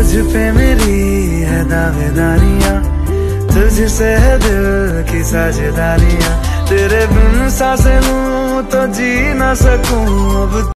तुझ पे मेरी है दावेदारियां, तुझसे है दिल की साझेदारियां, तेरे बिन सांसें लूं तो जी ना सकूं अब।